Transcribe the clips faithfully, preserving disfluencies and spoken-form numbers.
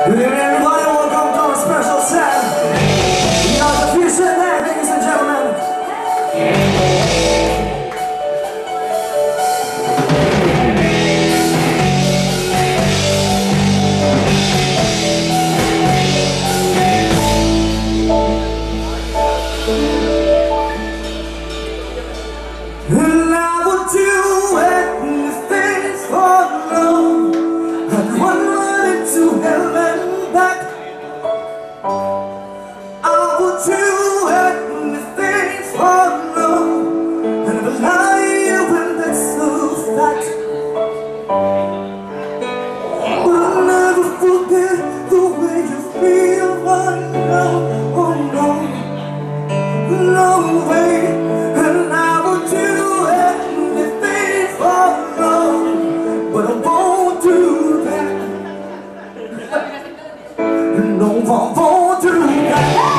Good evening, everybody. Welcome to our special set. We are the Fusion Band, ladies and gentlemen. And I would do anything for love. I'd run running to hell and back. I would do anything for love, and never lie when that's a fact. But I'll never forget the way you feel right now. Oh no, no way. And I would do anything for love, but I won't do that. No, I won't do that.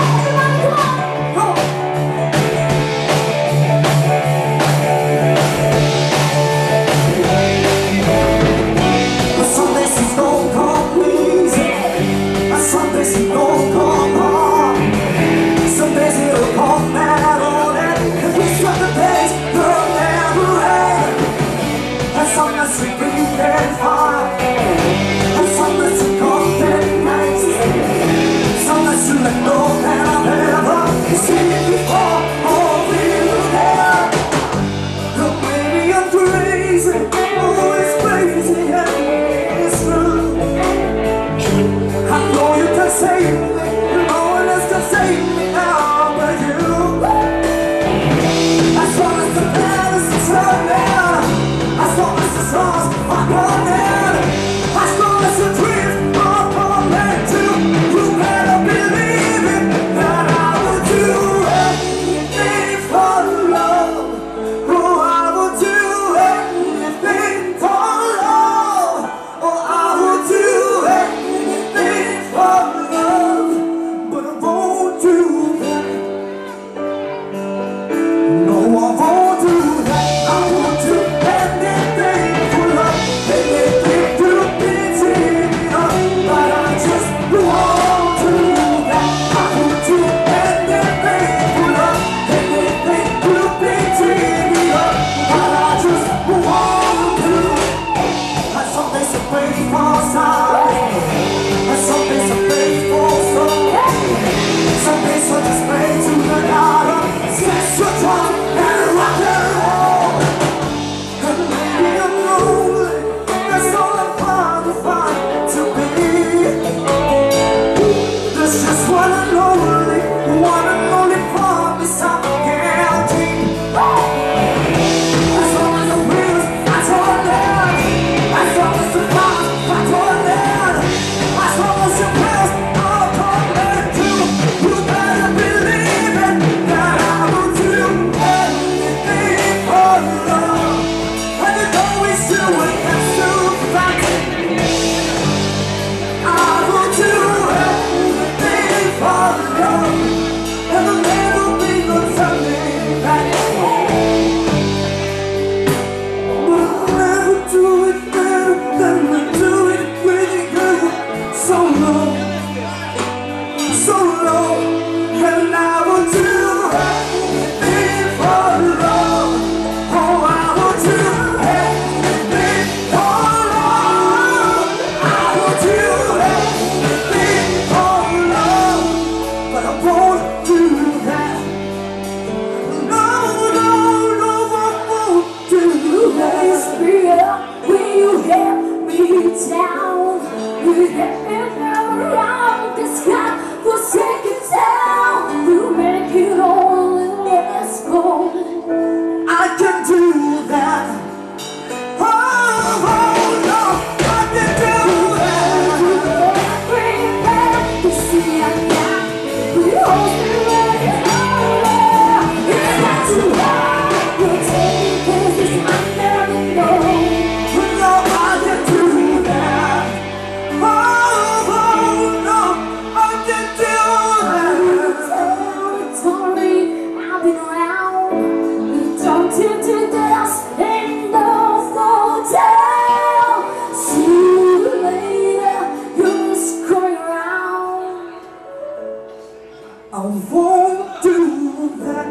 Some days it's gonna come easy, some days it's gonna come hard. Some days it'll come out on it, and we got the days they'll never end. And some days we breathe and fire, and some days we come at night. Some days you let go that I've never seen it before, or will there. Look, maybe I'm crazy, oh it's crazy and it's true. I know you can save me, no one else can save me now but you. As long as the band is turning, as long as the stars are burning, as long as the dreams are coming true, you better believe it, that I will do anything for love. Oh, I will do anything for love. Oh, I will do anything for love, but I won't do that. No, I won't do that. I won't do anything for love, anything to pity me up, but I just won't do that. I won't do anything for love, anything to pity me up, but I just won't do. And some days I pray for sign, and some days I pray for soul. Some days I just pray to the God of sexual drum and rock and roll. And maybe I'm lonely, that's all I'm qualified to be. That's just one and only, one and only promise I guarantee. As long as the wheels are turning, as long as the cars are turning, as long as your prayers are coming true, you better believe it, that I will do anything for love. And you know we still would have to fight. I will do anything for love, and there'll never be no turning back. But I'll never do it better than we do it with you, girl. So low, so low, and I will do anything for love. Oh, I will do anything for love. I will do anything for love, but I won't do that. No, no, no, I won't do that. Raise me up when you let me down. You let me around the sky for second down. You make it all and let's go. I can do that. Oh, oh, no, I can do that. Bring it back to see I got. We hold me right here. It's not too hard. We'll take it 'cause it's under the door. No, I can do that. Oh, oh, no, I can do that. won't do that.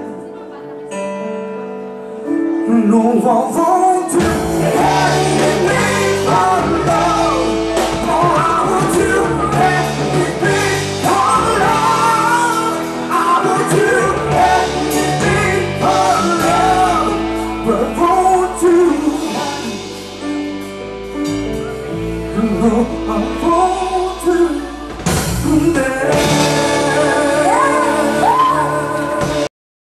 No, I won't do anything for love. No, I won't do anything for love. I will do anything for love, but I won't do that. No, I